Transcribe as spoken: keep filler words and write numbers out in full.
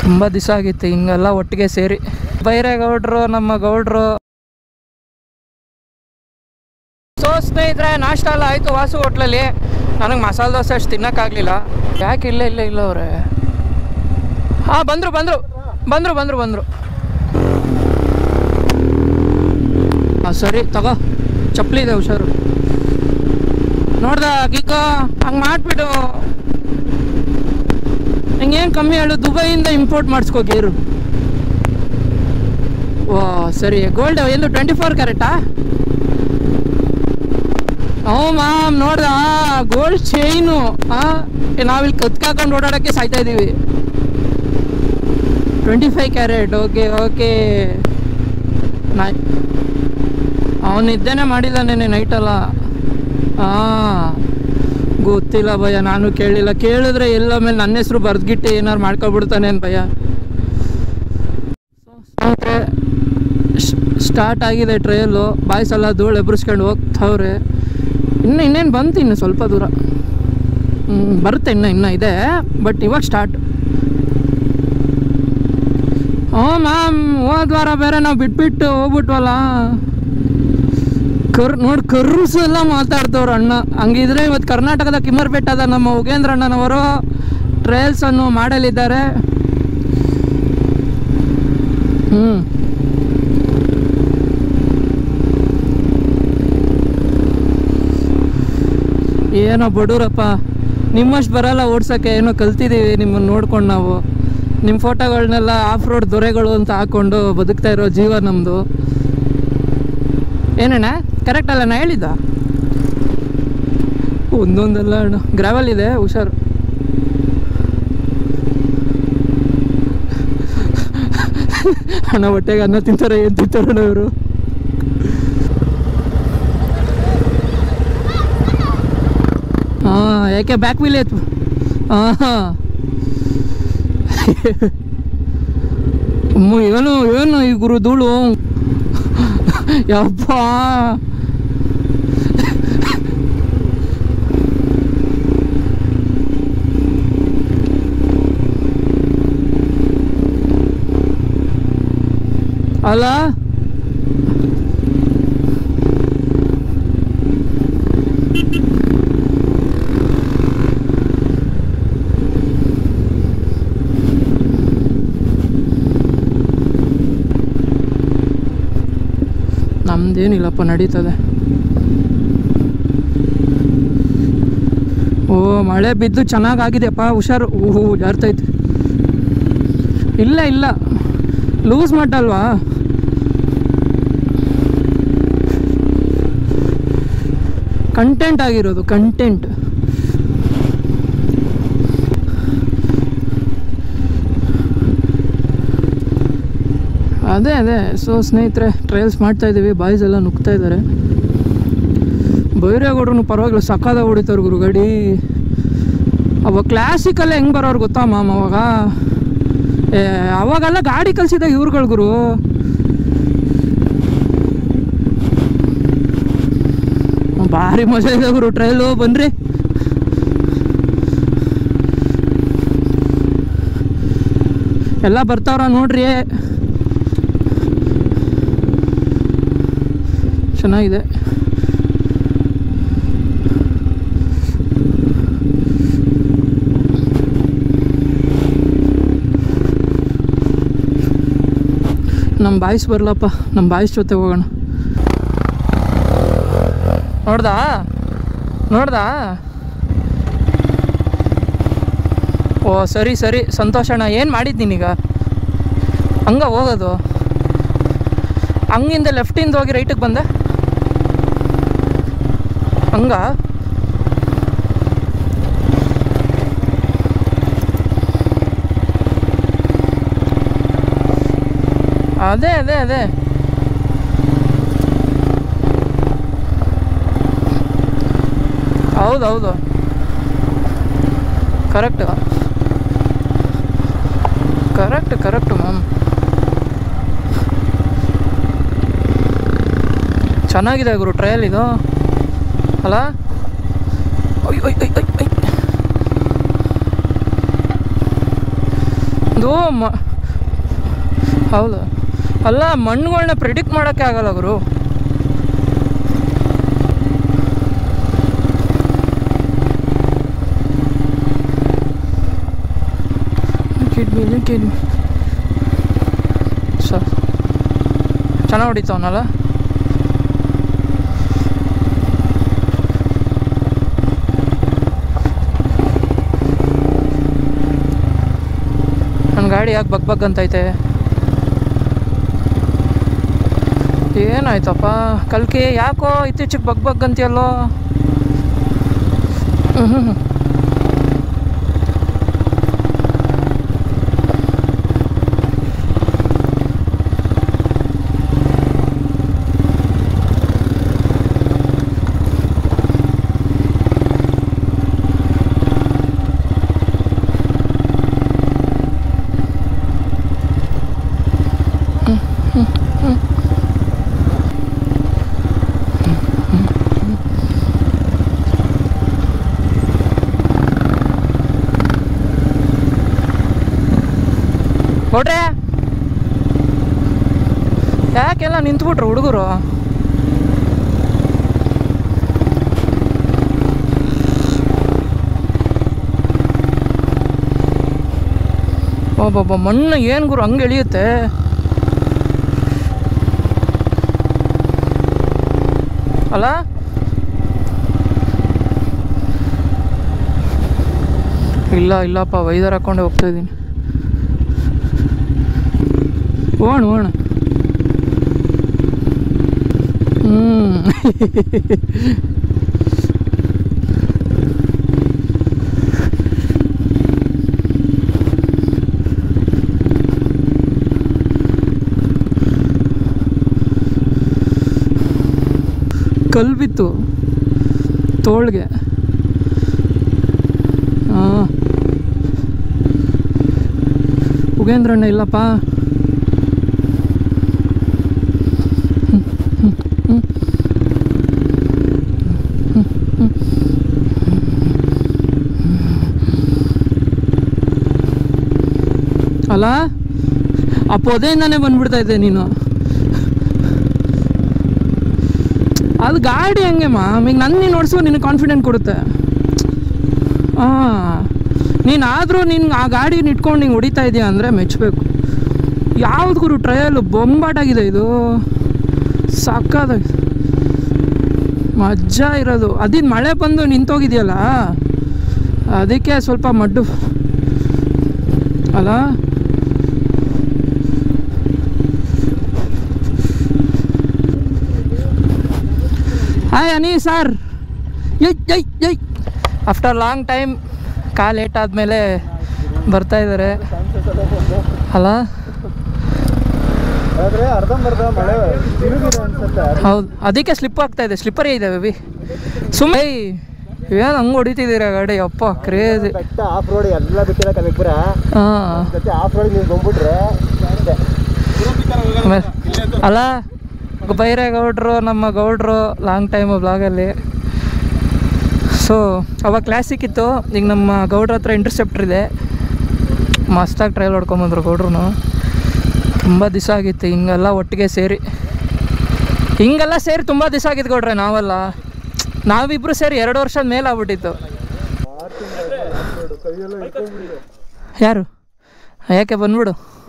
ತುಂಬ ದಿವಸ ಆಗಿತ್ತು ಹಿಂಗೆಲ್ಲ ಒಟ್ಟಿಗೆ ಸೇರಿ. ಬೈರೇಗೌಡರು ನಮ್ಮ ಗೌಡ್ರು. ಸೊ ಸ್ನೇಹಿತರೆ, ನಾಷ್ಟ ಎಲ್ಲ ಆಯಿತು ವಾಸು ಹೋಟ್ಲಲ್ಲಿ. ನನಗೆ ಮಸಾಲೆ ದೋಸೆ ಅಷ್ಟು ತಿನ್ನೋಕ್ಕಾಗಲಿಲ್ಲ. ಯಾಕೆ ಇಲ್ಲ ಇಲ್ಲ ಇಲ್ಲ ಅವರೇ ಹಾಂ ಬಂದರು ಬಂದರು ಬಂದರು ಬಂದರು ಬಂದರು ಹಾಂ ಸರಿ ತಗೋ, ಚಪ್ಪಲಿ ಇದೆ ಹುಷಾರು. ನೋಡ್ದ ಗಿಗ್ಗ ಹಂಗೆ ಮಾಡಿಬಿಡು. ಹಿಂಗೇನು ಕಮ್ಮಿ ಹೇಳು, ದುಬೈಯಿಂದ ಇಂಪೋರ್ಟ್ ಮಾಡಿಸ್ಕೋ ಗೇರು. ಓ ಸರಿ, ಗೋಲ್ಡ್ ಎಂದು ಟ್ವೆಂಟಿ ಫೋರ್ ಕ್ಯಾರೆಟಾ? ಹ್ಞೂ ಮ್ಯಾಮ್, ನೋಡ್ದ ಗೋಲ್ಡ್ ಚೈನು. ಹಾಂ, ನಾವಿಲ್ಲಿ ಕತ್ಕಾಕೊಂಡು ಓಡಾಡೋಕ್ಕೆ ಸಾಯ್ತಾ ಇದ್ದೀವಿ. Twenty five carat. Okay okay. ನೈ ಅವನು ನಿದ್ದೆನೇ ಮಾಡಿಲ್ಲ ನೆನೆ ನೈಟಲ್ಲ. ಹಾಂ ಗೊತ್ತಿಲ್ಲ ಭಯ, ನಾನು ಕೇಳಿಲ್ಲ. ಕೇಳಿದ್ರೆ ಎಲ್ಲ ಮೇಲೆ ನನ್ನ ಹೆಸರು ಬರೆದ್ಗಿಟ್ಟು ಏನಾರು ಮಾಡ್ಕೊಬಿಡ್ತಾನೆ ಅಂತ ಭಯ. ಸ್ಟಾರ್ಟ್ ಆಗಿದೆ ಟ್ರೈಲು. ಬಾಯ್ಸ್ ಎಲ್ಲ ಧೂಳು ಎಬ್ರಿಸ್ಕೊಂಡು ಹೋಗ್ತಾವ್ರೆ. ಇನ್ನು ಇನ್ನೇನು ಬಂತು, ಇನ್ನು ಸ್ವಲ್ಪ ದೂರ ಬರುತ್ತೆ. ಇನ್ನು ಇನ್ನೂ ಇದೆ, ಬಟ್ ಇವಾಗ ಸ್ಟಾರ್ಟ್. ಹ್ಞೂ ಮ್ಯಾಮ್, ಹೋದ ವಾರ ಬೇರೆ ನಾವು ಬಿಟ್ಬಿಟ್ಟು ಹೋಗ್ಬಿಟ್ವಲ್ಲ. ಕರ್ ನೋಡಿ ಕರ್ಸ್ ಎಲ್ಲ ಮಾತಾಡ್ತವ್ರು ಅಣ್ಣ. ಹಂಗಿದ್ರೆ ಇವತ್ತು ಕರ್ನಾಟಕದ ಕಿಮ್ಮರ್ ಬೆಟ್ಟದ ನಮ್ಮ ಉಗೇಂದ್ರ ಅಣ್ಣನವರು ಟ್ರಯಲ್ಸನ್ನು ಮಾಡಲಿದ್ದಾರೆ. ಹ್ಞೂ ಏನೋ ಬಡೂರಪ್ಪ, ನಿಮ್ಮಷ್ಟು ಬರಲ್ಲ ಓಡ್ಸೋಕ್ಕೆ. ಏನೋ ಕಲ್ತಿದ್ದೀವಿ ನಿಮ್ಮನ್ನು ನೋಡ್ಕೊಂಡು ನಾವು. ನಿಮ್ಮ ಫೋಟೋಗಳನ್ನೆಲ್ಲ ಆಫ್ ರೋಡ್ ದೊರೆಗಳು ಅಂತ ಹಾಕ್ಕೊಂಡು ಬದುಕ್ತಾ ಇರೋ ಜೀವ ನಮ್ಮದು. ಏನಣ್ಣ ಕರೆಕ್ಟ್ ಅಲ್ಲ ನಾ ಹೇಳಿದ್ದ? ಒಂದೊಂದಲ್ಲ ಅಣ್ಣ, ಗ್ರಾವೆಲ್ ಇದೆ ಹುಷಾರು. ಅಣ್ಣ ಹೊಟ್ಟೆಗೆ ಅನ್ನ ತಿಂತಾರೆ, ಏನು ತಿಂತಾರಣ್ಣ ಇವರು? ಹಾಂ, ಯಾಕೆ ಬ್ಯಾಕ್ ವೀಲ್ ಆಯ್ತು? ಹಾಂ ಹಾಂ ಏನು ಏನು ಈ ಗುರು ಧೂಳು ಯಪ್ಪ. ಅಲ್ಲ ನಮ್ದೇನಿಲ್ಲಪ್ಪ, ನಡೀತದೆ. ಓ ಮಳೆ ಬಿದ್ದು ಚೆನ್ನಾಗಾಗಿದೆಯಪ್ಪ, ಹುಷಾರು. ಓಹೋ ಜಾರ್ತೈತೆ. ಇಲ್ಲ ಇಲ್ಲ ಲೂಸ್ ಮಟ್ಟಲ್ವಾ? ಕಂಟೆಂಟ್ ಆಗಿರೋದು, ಕಂಟೆಂಟ್. ಅದೇ ಅದೇ ಸೊ ಸ್ನೇಹಿತರೆ, ಟ್ರಯಲ್ಸ್ ಮಾಡ್ತಾಯಿದ್ದೀವಿ. ಬಾಯ್ಸ್ ಎಲ್ಲ ನುಗ್ತಾ ಇದ್ದಾರೆ. ಬೈರೇಗೌಡ್ರು ಪರವಾಗಿಲ್ಲ, ಸಕಾದ ಹೊಡಿತಾರೆ ಗುರು ಗಾಡಿ. ಅವಾಗ ಕ್ಲಾಸಿಕಲ್ಲೇ ಹೆಂಗೆ ಬರೋರು ಗೊತ್ತಾ ಮ್ಯಾಮ್? ಅವಾಗ ಏ ಅವಾಗೆಲ್ಲ ಗಾಡಿ ಕಲಿಸಿದಾಗ ಇವ್ರುಗಳು ಗುರು. ಭಾರಿ ಮಜಾ ಇದೆ ಗುರು ಟ್ರಯಲು. ಬನ್ರಿ, ಎಲ್ಲ ಬರ್ತಾವ್ರ ನೋಡ್ರಿ. ಚೆನ್ನಾಗಿದೆ. ನಮ್ಮ ಬಾಯ್ಸ್ ಬರಲಪ್ಪ, ನಮ್ಮ ಬಾಯ್ಸ್ ಜೊತೆ ಹೋಗೋಣ. ನೋಡ್ದಾ ನೋಡ್ದಾ ಓ ಸರಿ ಸರಿ ಸಂತೋಷಣ್ಣ. ಏನು ಮಾಡಿದ್ದೀನೀಗ? ಹಂಗ ಹೋಗೋದು, ಹಂಗಿಂದ ಲೆಫ್ಟಿಂದ ಹೋಗಿ ರೈಟಿಗೆ ಬಂದೆ. ಹಂಗ ಅದೇ ಅದೇ ಅದೇ ಹೌದೌದು ಕರೆಕ್ಟ್ ಕರೆಕ್ಟ್ ಕರೆಕ್ಟ್ ಮ್ಯಾಮ್. ಚೆನ್ನಾಗಿದೆ ಗುರು ಟ್ರಯಲ್ ಇದು ಅಲ್ಲ? ಇದು ಮ ಹೌದು ಅಲ್ಲ, ಮಣ್ಣುಗಳನ್ನ ಪ್ರಿಡಿಕ್ಟ್ ಮಾಡೋಕ್ಕೆ ಆಗಲ್ಲ ಗುರು. ಕಿಡ್ನಿ ಕಿಡ್ನಿ ಸರ್ ಚೆನ್ನಾಗಿ ಹೊಡಿತಾವನಲ್ಲ. ನನ್ನ ಗಾಡಿ ಯಾಕೆ ಬಗ್ ಬಗ್ ಅಂತೈತೆ? ಏನಾಯ್ತಪ್ಪ ಕಲ್ಕಿ, ಯಾಕೋ ಇತ್ತೀಚೆಗೆ ಬಗ್ ಬಗ್ ಅಂತೀಯಲ್ಲೋ? ಹ್ಞೂ ಹ್ಞೂ ಕೊಡ್ರೆ ಯಾಕೆಲ್ಲ ನಿಂತ್ಬಿಟ್ರು ಹುಡುಗರು? ಒಬ್ಬೊಬ್ಬ ಮಣ್ಣು ಏನು ಗುರು ಹಂಗೆ ಎಳಿಯುತ್ತೆ. ಅಲ್ಲ ಇಲ್ಲ ಇಲ್ಲಪ್ಪ, ವೈದರ್ ಹಾಕ್ಕೊಂಡೆ ಹೋಗ್ತಾಯಿದ್ದೀನಿ. ಓಣ ಓಣ ಹ್ಞೂ ಕಲ್ಲು ಬಿತ್ತು ತೋಳ್ಗೆ. ಹಾಂ ಉಗೇಂದ್ರಣ್ಣ ಇಲ್ಲಪ್ಪ. ಅಲ್ಲ ಆ ಪೊದೆಯಿಂದಾನೇ ಬಂದ್ಬಿಡ್ತಾ ಇದ್ದೆ ನೀನು. ಅದು ಗಾಡಿ ಹಂಗೆ ಮಾಮ್, ಈಗ ನನ್ನ ನೀನು ಓಡಿಸೋ ನಿನಗೆ ಕಾನ್ಫಿಡೆಂಟ್ ಕೊಡುತ್ತೆ. ಹಾಂ ನೀನಾದರೂ ನಿನ್ಗೆ ಆ ಗಾಡಿನ ಇಟ್ಕೊಂಡು ಹಿಂಗೆ ಹೊಡಿತಾ ಇದೆಯಾ ಅಂದರೆ ಮೆಚ್ಚಬೇಕು. ಯಾವ್ದು ಗುರು ಟ್ರಯಲು ಬೊಂಬಾಟಾಗಿದೆ ಇದು, ಸಾಕಾದಾಗಿದೆ, ಮಜಾ ಇರೋದು. ಅದಿನ್ನು ಮಳೆ ಬಂದು ನಿಂತೋಗಿದೆಯಲ್ಲ ಅದಕ್ಕೆ ಸ್ವಲ್ಪ ಮಡ್ಡು ಅಲ್ಲ. ಹಾಯ್ ಅನಿ ಸರ್, ಯೈ ಯೈ ಯೈ after long time call late ಆದಮೇಲೆ ಬರ್ತಾ ಇದ್ದಾರೆ ಅಲ್ಲ. ಹೌದು ಅದಕ್ಕೆ ಸ್ಲಿಪ್ ಆಗ್ತಾ ಇದೆ, ಸ್ಲಿಪ್ಪರೇ ಇದೆ ಬೇಬಿ. ಸುಮ್ಮನೆ ಏನು ಹಂಗೆ ಹೊಡಿತಿದ್ದೀರಾ ಗಾಡಿ? ಅಪ್ಪ ಕ್ರೇಜಿ. ಆಫ್ ರೋಡ್ ಎಲ್ಲ ಬಿಟ್ಟಿಲ್ಲ ಕನಕಪುರ. ಹಾಂ ಆಫ್ ರೋಡ್ ನೀವು ಬಂದ್ಬಿಟ್ರೆ ಅಲ್ಲ. ಬೈರೇಗೌಡರು ನಮ್ಮ ಗೌಡ್ರು ಲಾಂಗ್ ಟೈಮು ಬ್ಲಾಗಲ್ಲಿ. ಸೊ ಅವಾಗ ಕ್ಲಾಸಿಕ್ ಇತ್ತು, ಈಗ ನಮ್ಮ ಗೌಡ್ರ ಹತ್ರ ಇಂಟರ್ಸೆಪ್ಟರ್ ಇದೆ. ಮಸ್ತಾಗಿ ಟ್ರೈಲ್ ಹೊಡ್ಕೊಂಬಂದ್ರು ಗೌಡ್ರು. ತುಂಬ ದಿವಸ ಆಗಿತ್ತು ಹಿಂಗೆಲ್ಲ ಒಟ್ಟಿಗೆ ಸೇರಿ, ಹಿಂಗೆಲ್ಲ ಸೇರಿ ತುಂಬ ದಿವಸ ಆಗಿತ್ತು ಗೌಡ್ರೆ. ನಾವೆಲ್ಲ ನಾವಿಬ್ಬರು ಸೇರಿ ಎರಡು ವರ್ಷದ ಮೇಲೆ ಆಗ್ಬಿಟ್ಟಿತ್ತು. ಯಾರು ಯಾಕೆ ಬಂದ್ಬಿಡು.